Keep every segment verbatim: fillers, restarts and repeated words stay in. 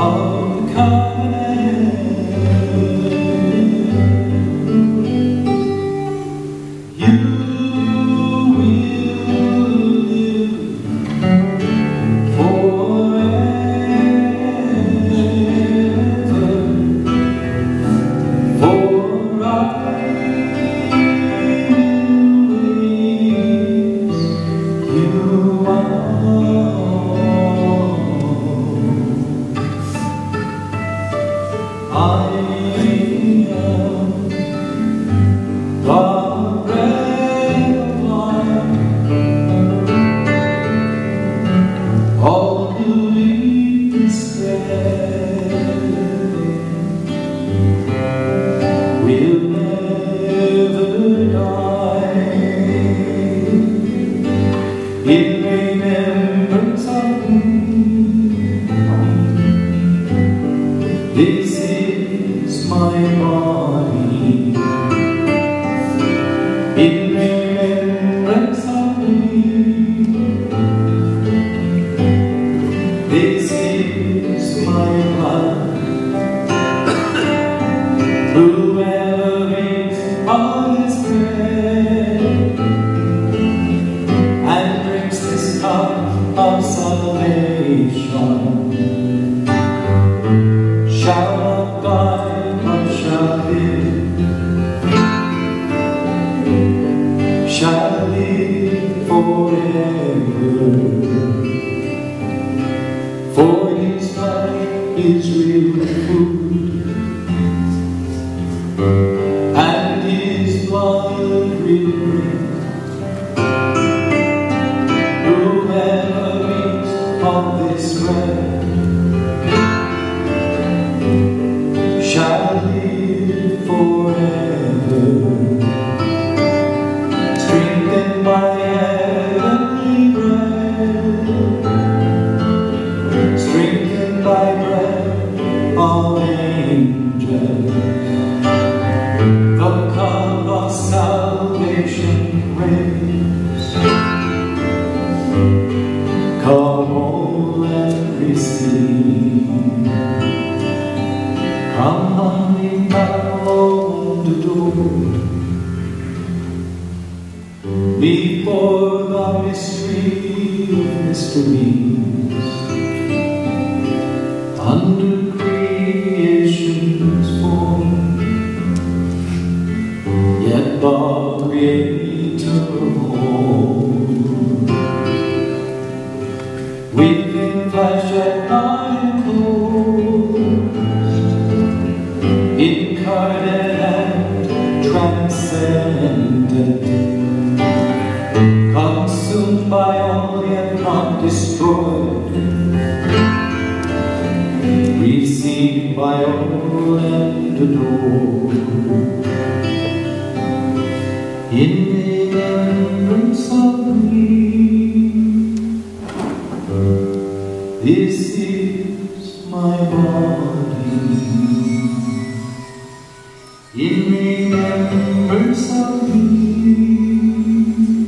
of the covenant. You in remembrance of me, this is my body. In remembrance of me, this is my blood. Whoever eats of this bread and drinks this cup of salvation shall not die but shall live, shall live forever. For his flesh is real food, and his blood real drink. Whoever eats of this bread shall live forever, strengthened by heavenly bread, strengthened by bread of angels. The cup of salvation raised. Come all and receive. Come humbly bow and adore before the mystery of mysteries, under creation's form, yet the Creator of all, within flesh and not enclosed, incarnate and transcendent, consumed by all yet not destroyed, received by all and adored. In remembrance of me, this is my body. In remembrance of me,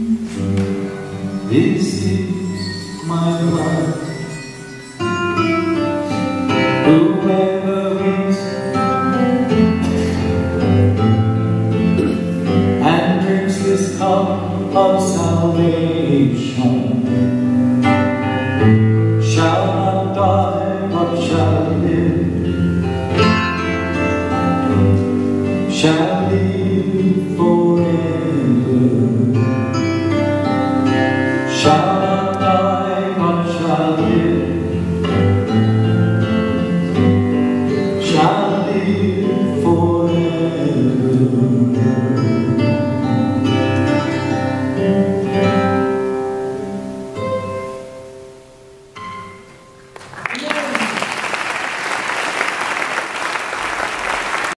this is my blood. Whoever eats and drinks this cup of salvation shall not die but shall live, shall live forever, shall